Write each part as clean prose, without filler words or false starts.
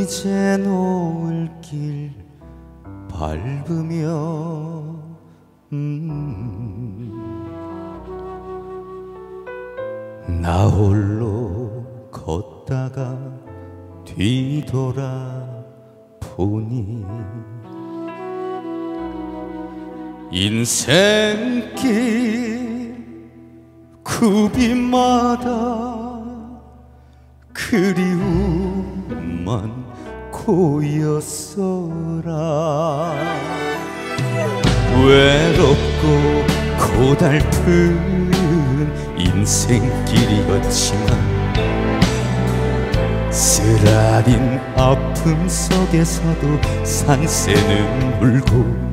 이제 노을길 밟으며 나 홀로 걷다가 뒤돌아보니 인생길 굽이마다 그리움만 고였어라. 외롭고 고달픈 인생길이었지만 쓰라린 아픔 속에서도 산새는 울고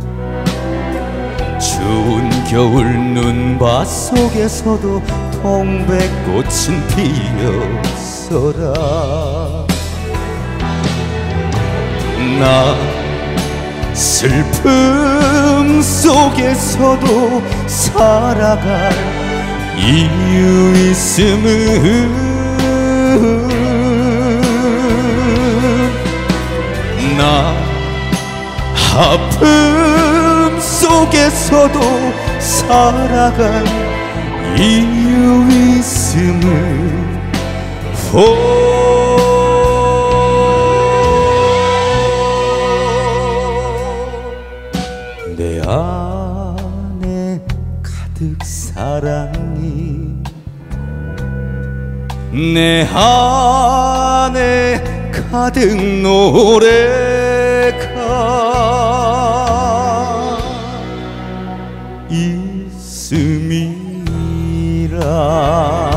추운 겨울 눈밭 속에서도 동백꽃은 피었어라. 나 슬픔 속에서도 살아갈 이유 있음은 나 아픔 속에서도 살아갈 이유 있음을 내 안에 가득 사랑이 내 안에 가득 노래가 있음이라.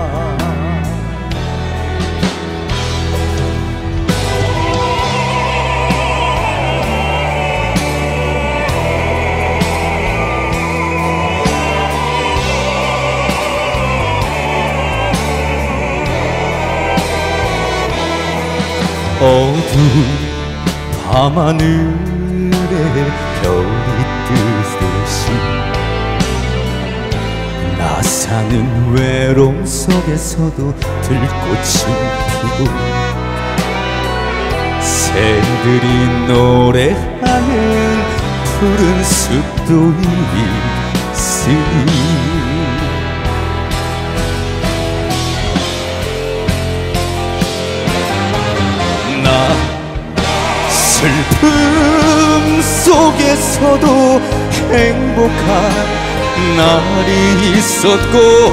어두운 밤하늘에 별이 뜨듯이 나 사는 외로움 속에서도 들꽃은 피고 새들이 노래하는 푸른 숲도 있으니 슬픔 속에서도 행복한 날이 있었고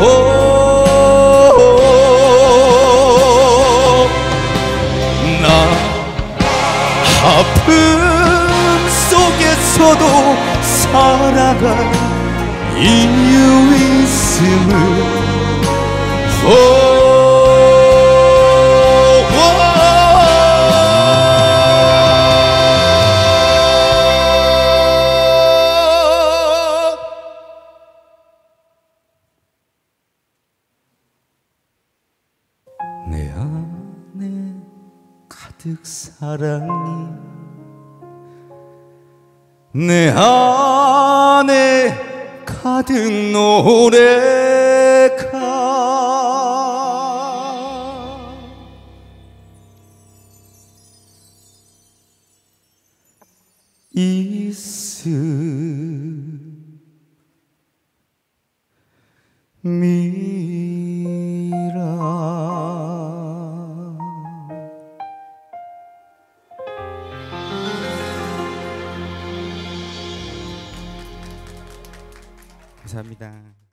나 아픔 속에서도 살아갈 이유 있음을 내 안에 가득 사랑이 내 안에 가득 노래가 있음이라. 감사합니다.